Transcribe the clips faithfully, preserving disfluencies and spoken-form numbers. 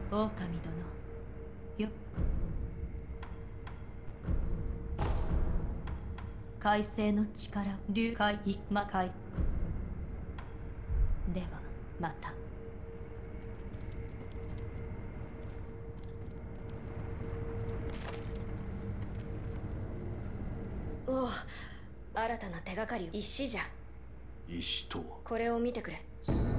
狼殿よ。海星の力流海一魔界ではまた。 おお、新たな手がかり。石じゃ。 石とは。 これを見てくれ。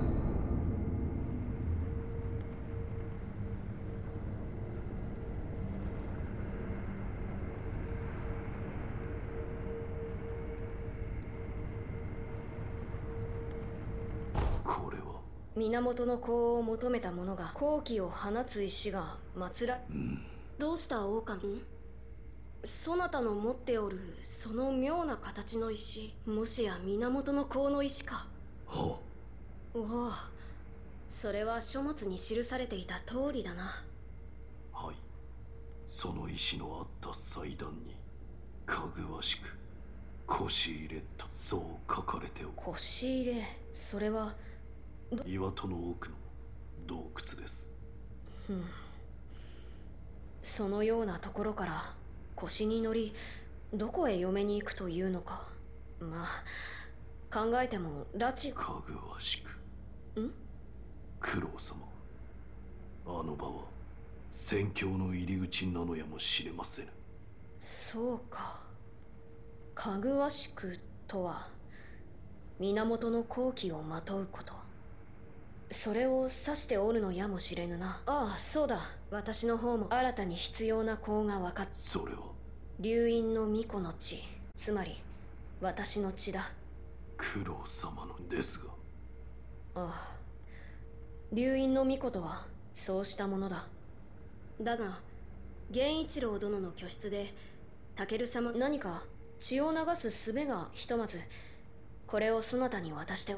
これは源の功を求めた者が好気を放つ石が祀ら、 うん。 どうした狼？んそなたの持っておるその妙な形の石、もしや源の功の石か？ はおお、それは書物に記されていた通りだな。 はい。その石のあった祭壇にかぐわしく腰入れた、そう書かれておる。 腰入れ、それは。 岩戸の奥の洞窟です。 うん。そのようなところから腰に乗り、どこへ嫁に行くというのか。まあ考えても拉致。 かぐわしく。 ん九郎様、あの場は宣教の入り口なのやもしれませぬ。 そうか。かぐわしくとは源の好機をまとうこと、それを指しておるのやもしれぬな。ああ、そうだ。私の方も新たに必要な功が分かった。 それは流因の巫女の血、つまり私の血だ。 九郎様のですが。 ああ、流因の巫女とはそうしたものだ。だが源一郎殿の居室でタケル様、何か血を流す術がひとまず。これをそなたに渡して。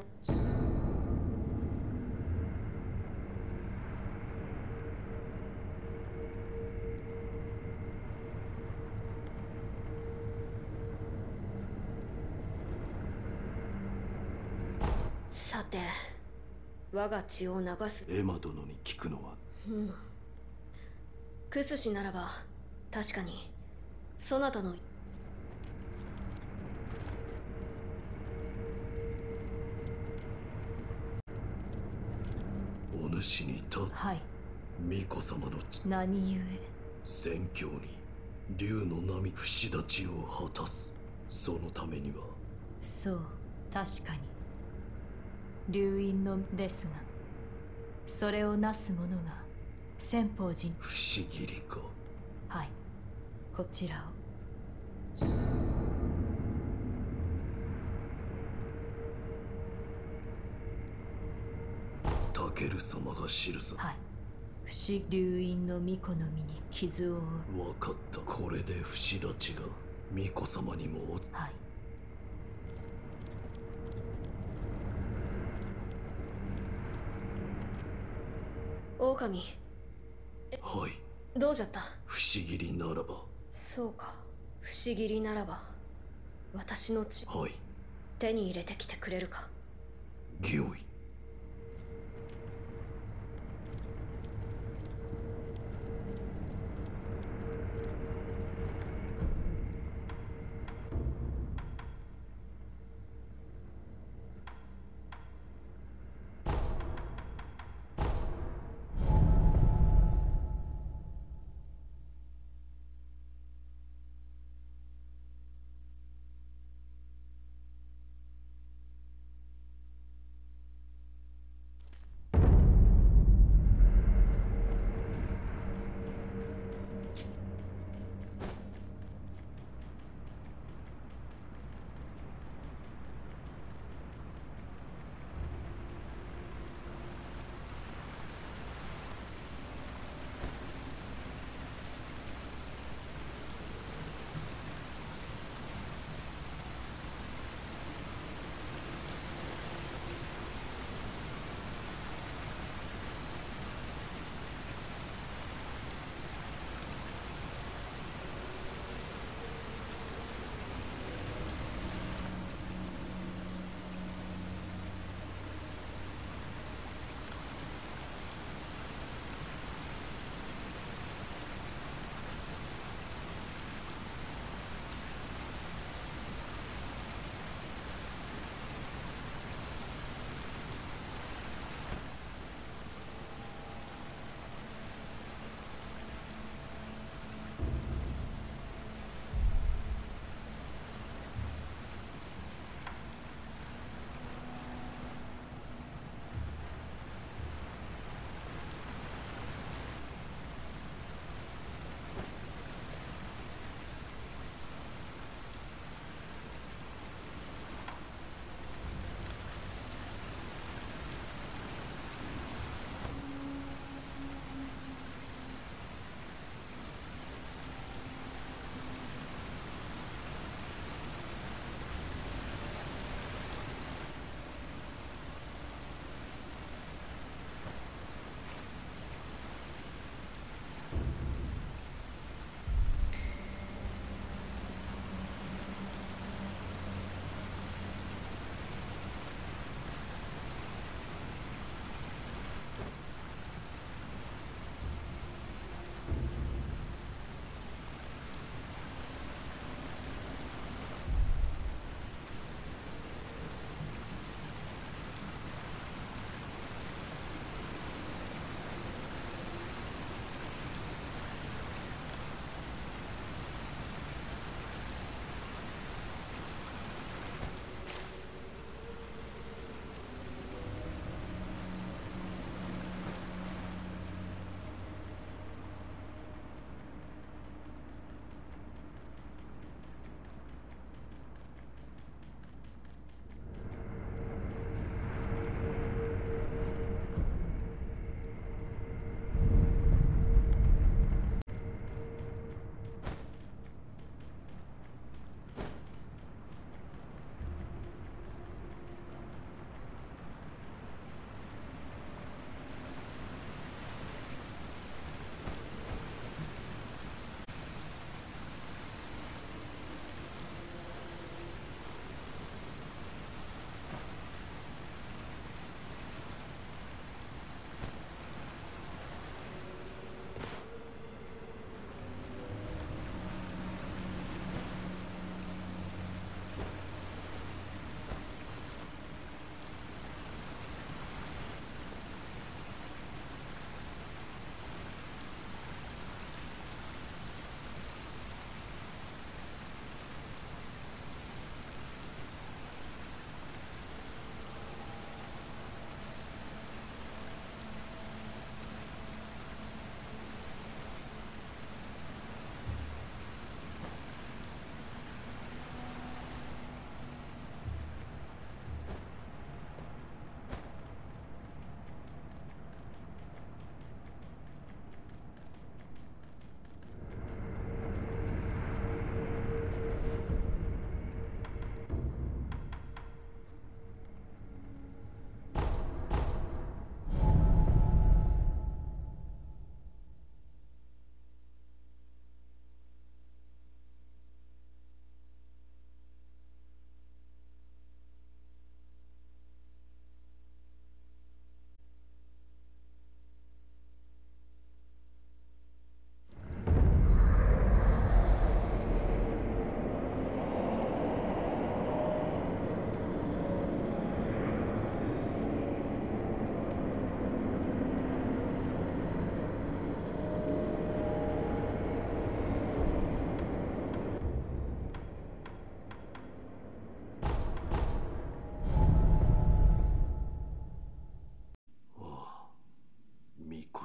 さて、我が血を流す。 エマ殿に聞くのは。 うん。クス氏ならば確かにそなたの。 お主にたはい。 巫女様の何故。 宣教に竜の波不死立ちを果たす。そのためには。 そう、確かに流因のですが、それをなす者が先方寺。 不思議りか。 はい、こちらを。 タケル様が記さ。 はい、不思流因の巫女の身に傷を負う。 わかった。これで不死立ちが巫女様にもお。 はい。 狼、 はい。 どうじゃった？ 不思議りならば。 そうか、不思議りならば私の血、 はい。 手に入れてきてくれるか？ 御意。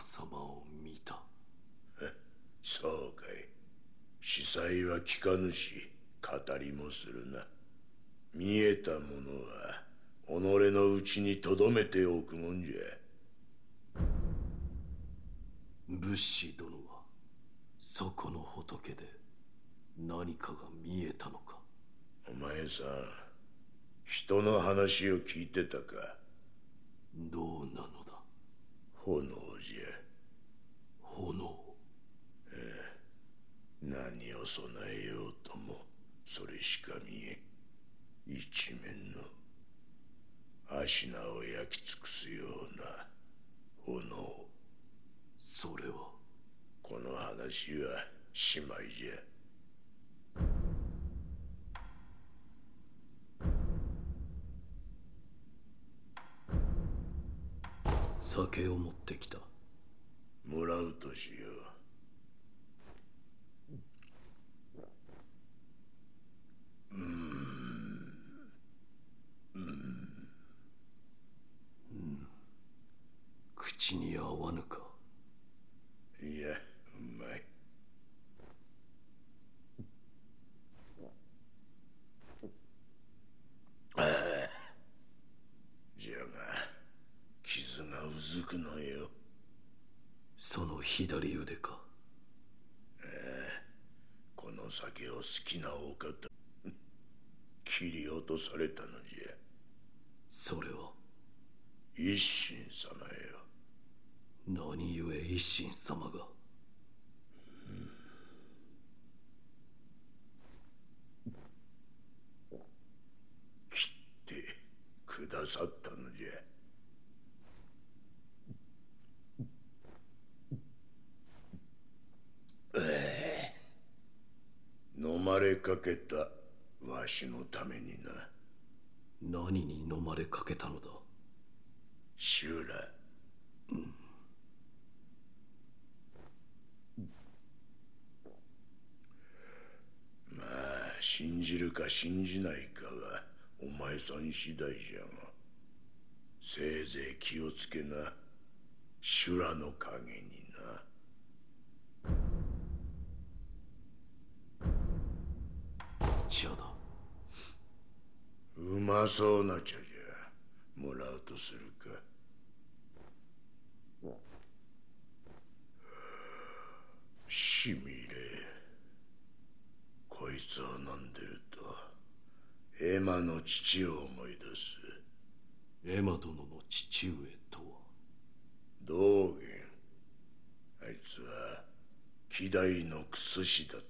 様を見た。 そうかい。司祭は聞かぬし語りもするな。見えたものは己の内に留めておくもんじゃ。 仏師殿はそこの仏で何かが見えたのか。 お前さん、人の話を聞いてたか。 どうなのだ。 炎じゃ。 炎。 何を備えようともそれしか見えん。一面の芦名を焼き尽くすような炎。 それはこの話はしまいじゃ。 酒を持ってきた。 もらうとしよう。うーんうーんうん口に合わぬか。 いや、うまい。ああ、じゃが傷がうずくのよ。 その左腕か。 ああ、この酒を好きなお方切り落とされたのじゃ。 それは一心様よ。 何故一心様が。 切ってくださったのじゃ。飲まれかけたわしのためにな。 何に飲まれかけたのだ。 修羅。うん、まあ信じるか信じないかはお前さん次第じゃが、せいぜい気をつけな。修羅の影にな。 茶だ。 うまそうな茶じゃ。もらうとするか。しみれ。こいつを飲んでるとエマの父を思い出す。 エマ殿の父上とは。 道元。あいつは希代のクス師だった。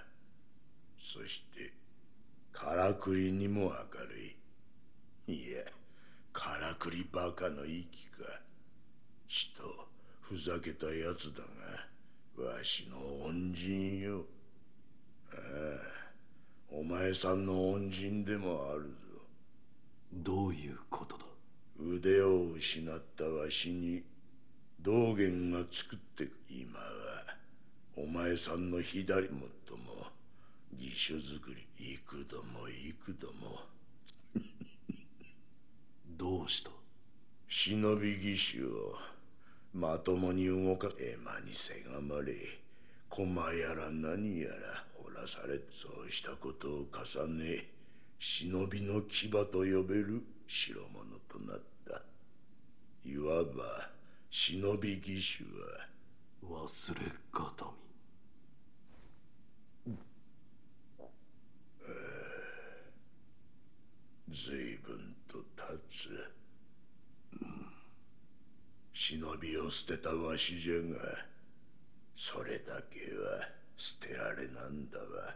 そしてからくりにも明るい。いや、からくりバカの息か。ちとふざけたやつだがわしの恩人よ。ああ、お前さんの恩人でもあるぞ。 どういうことだ。 腕を失ったわしに道元が作ってく。今はお前さんの左もっとも義手作り幾度も幾度もどうした。 忍び義手をまともに動かエマにせがまれ、駒やら何やら掘らされ、そうしたことを重ね忍びの牙と呼べる代物となった。いわば忍び義手は忘れがたみ。 随分と経つ。忍びを捨てたわしじゃが、それだけは捨てられなんだわ。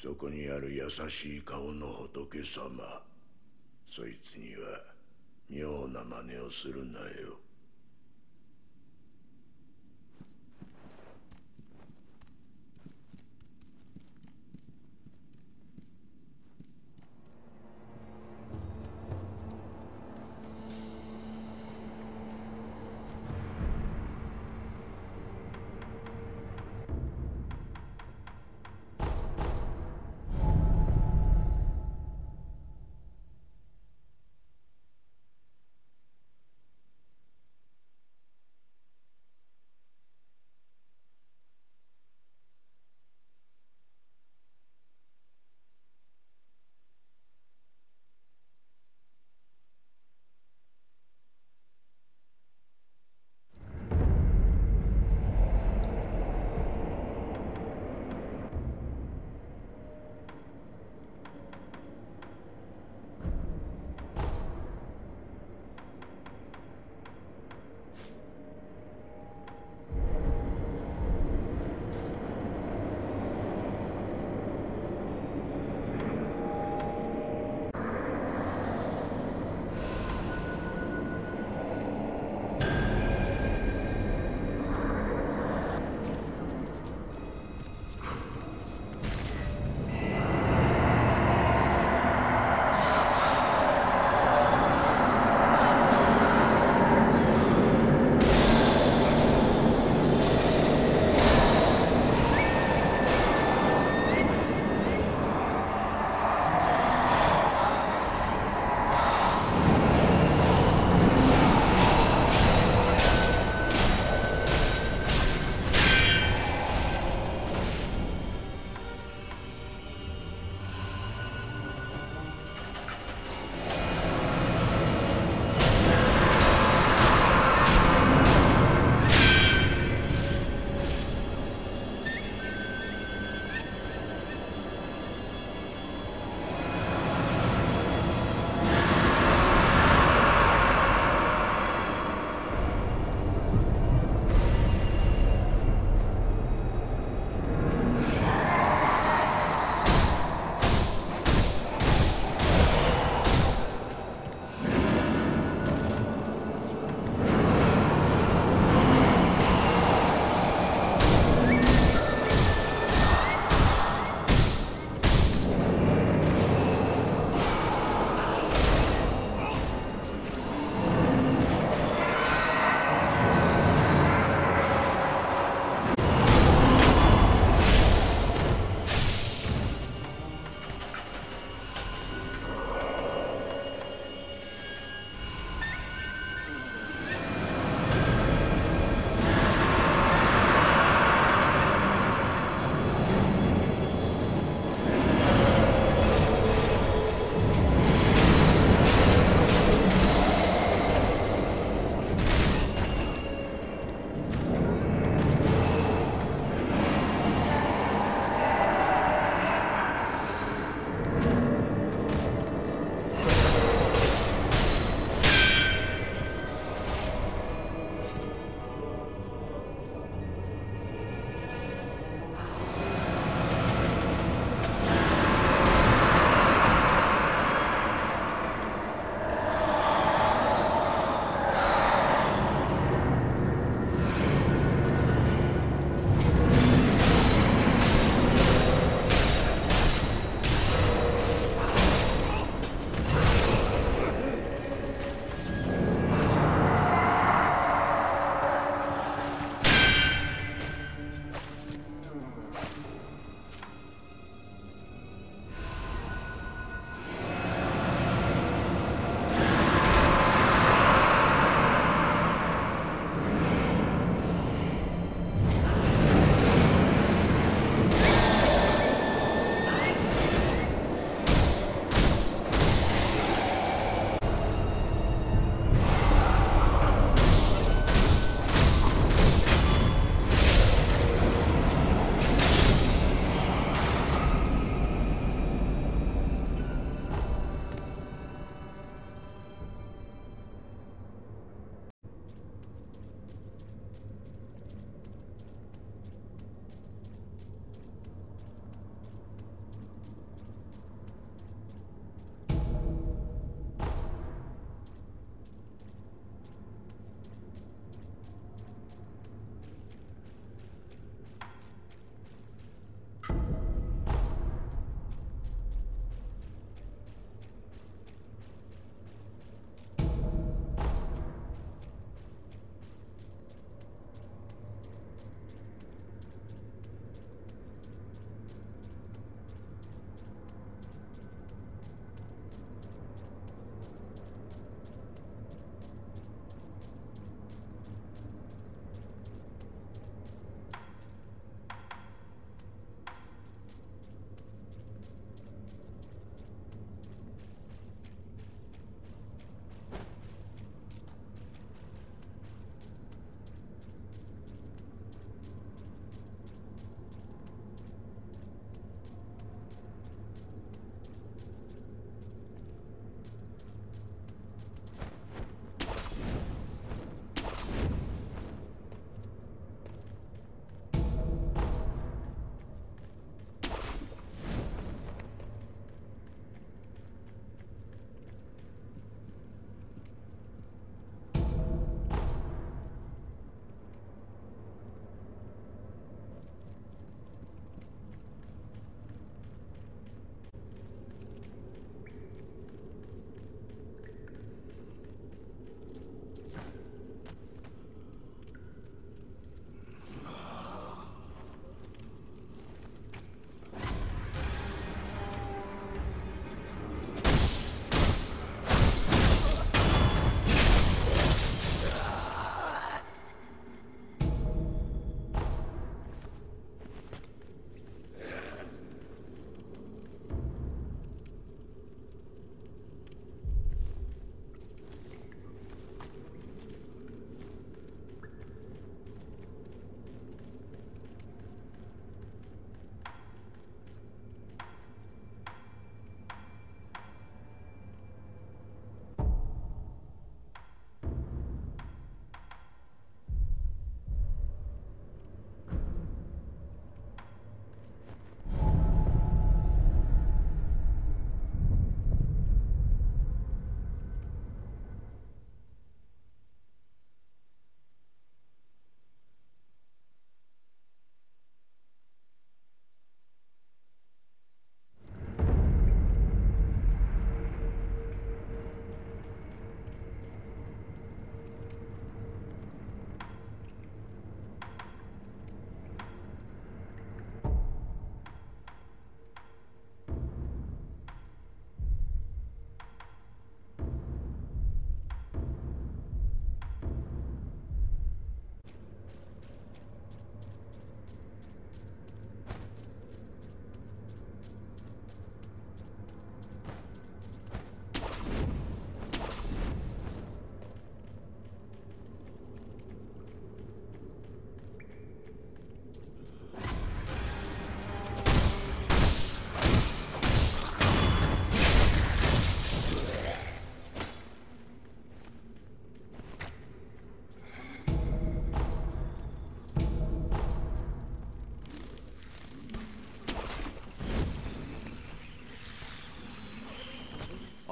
そこにある優しい顔の仏様、そいつには妙な真似をするなよ。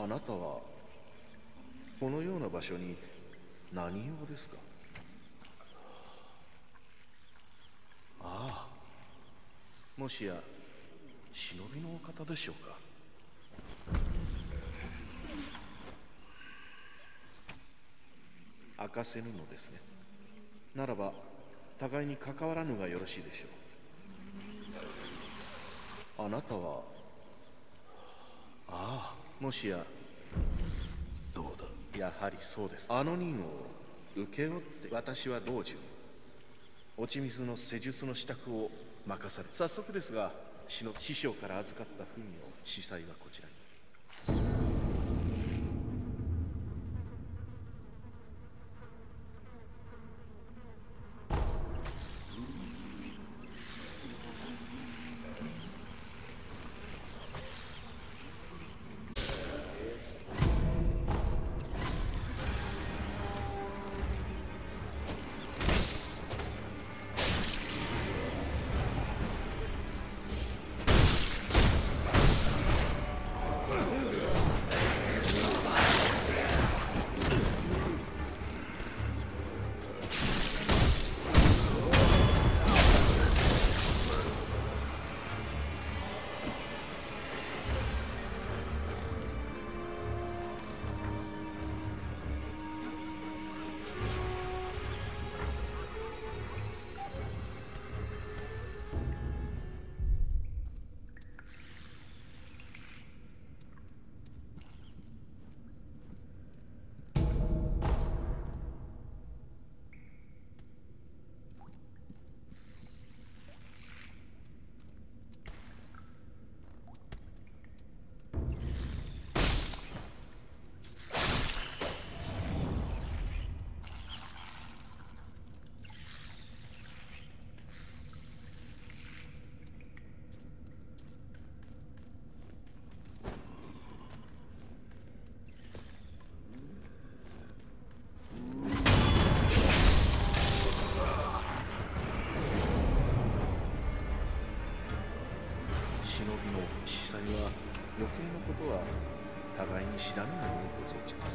あなたはこのような場所に何用ですか？ああ、もしや忍びのお方でしょうか？明かせぬのですね。ならば互いに関わらぬがよろしいでしょう。あなたは、ああ、もしや。 そうだ。 やはりそうです。あの任を請け負って私は道中落ち水の施術の支度を任され、早速ですが篠師匠から預かった文の司祭はこちらに。司祭は余計なことは互いに知らぬがよいと存じます。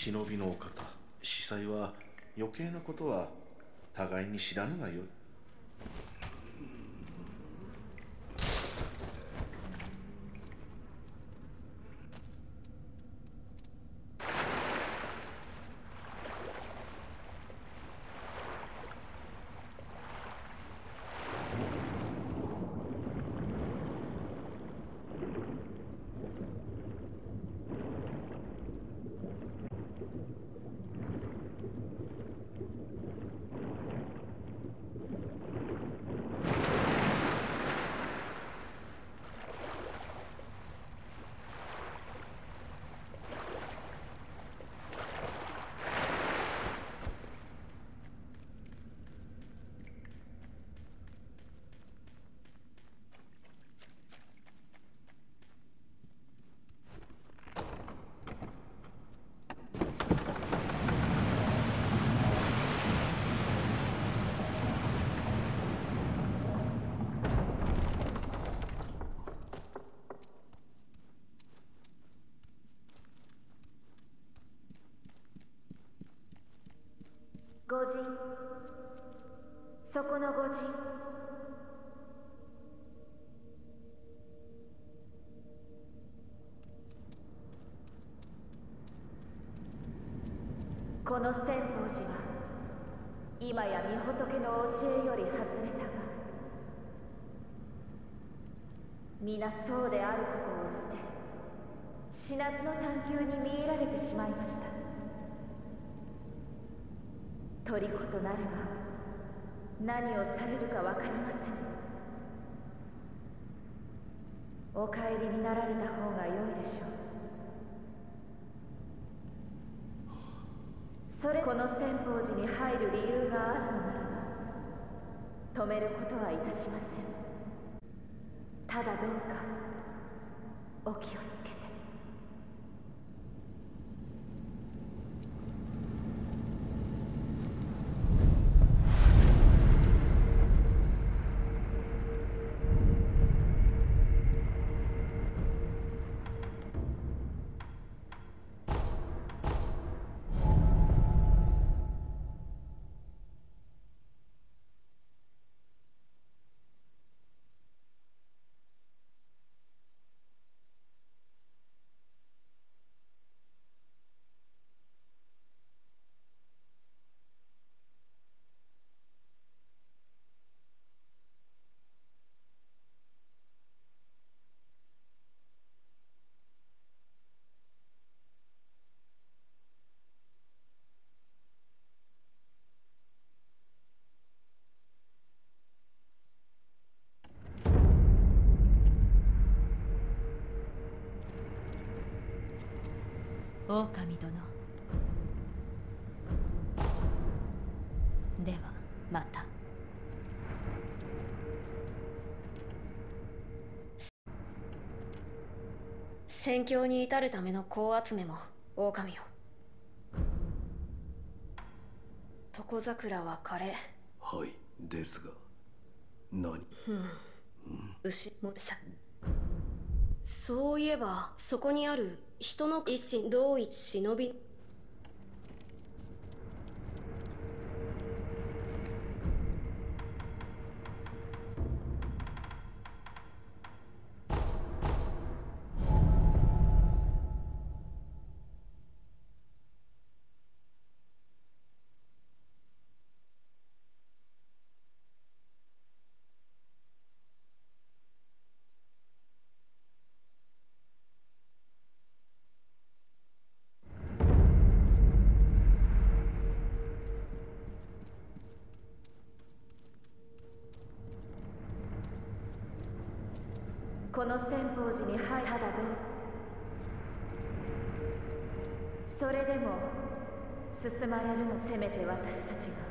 忍びのお方、司祭は余計なことは互いに知らぬがよい。 御人、そこの御人。この千宝寺は今や御仏の教えより外れたが、皆そうであることを捨て、死なずの探求に魅入られてしまいました。虜となれば何をされるか分かりません。お帰りになられた方が良いでしょう。それこの千宝寺に入る理由があるのならば止めることはいたしません。ただどうかお気をつけて。 狼殿。ではまた。 戦況に至るための子集めも狼よ。床桜は枯れ。 はいですが何。 うん牛もさ。そういえばそこにある人の一心同一忍び。 この千宝寺に入っただどう。それでも進まれるの。せめて私たちが。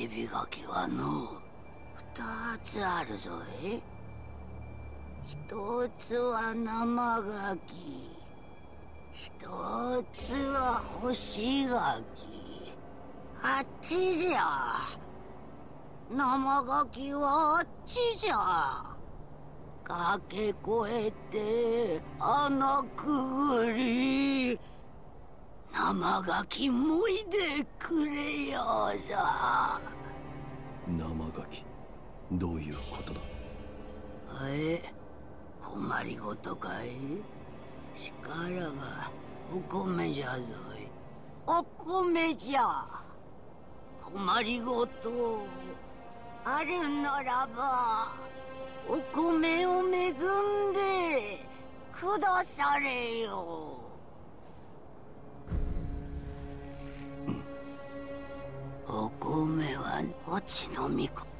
びがきはの二つあるぞい。一つは生ガキ、一つは干しガキ。あっちじゃ。生ガキはあっちじゃ。駆け越えて穴くぐり、生ガキもいでくれよさ。 生ガキ、どういうことだ。 え、困りごとかい。しからばお米じゃぞい。お米じゃ。困りごとあるならばお米を恵んでくだされよ。お米は落ちのみこ。